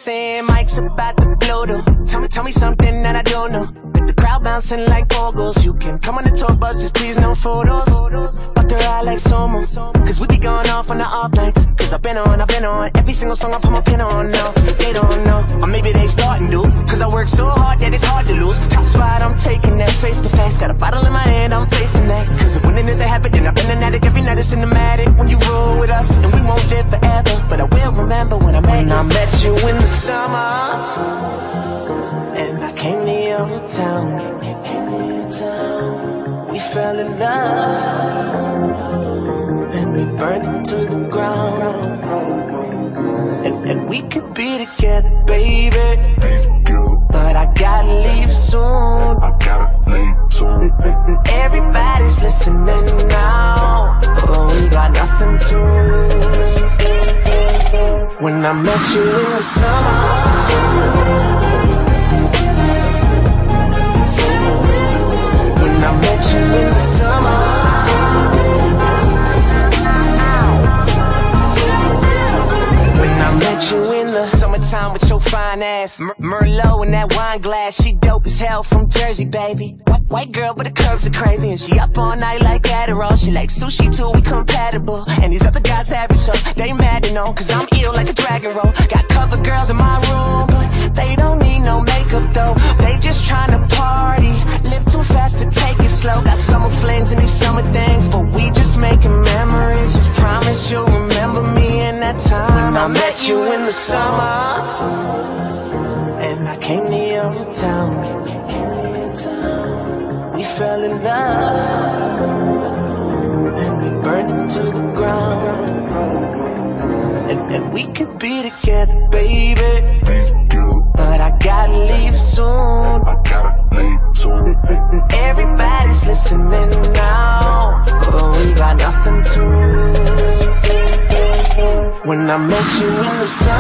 saying Mike's about to blow though. Tell me something that I don't know. With the crowd bouncing like bogos. You can come on the tour bus, just please no photos. Fuck the ride like Somo, cause we be going off on the off nights. Cause I've been on every single song I put my pin on now. They don't know, or maybe they starting to. Cause I work so hard that it's hard to lose. Top spot, I'm taking that face to face. Got a bottle in my hand, I'm facing that. Cause if winning is a habit, then I've been an addict. Every night it's cinematic. When you roll with us, and we won't live forever, but I will remember when I met you in the summer. And I came to your town. We fell in love, and we burned it to the ground. And we could be together, baby, but I gotta leave soon. Everybody's listening now, but we got nothing to lose. When I met you in the summer, I met you in the summer. When I met you in the summertime with your fine ass, Merlot in that wine glass. She dope as hell from Jersey, baby. White girl, but the curves are crazy, and she up all night like Adderall. She like sushi too, we compatible. And these other guys average, so they mad and on, cause I'm ill like a dragon roll. Got cover girls in my room, but they don't need no makeup though. They just tryna party, live too fast to take it slow. Got summer flings and these summer things, but we just making memories. Just promise you'll remember me in that time when I met you in the summer. And I came to your town. We fell in love, and we burned it to the ground. And we could be together, baby, but I gotta leave soon. Everybody's listening now, but we got nothing to lose. When I met you in the sun.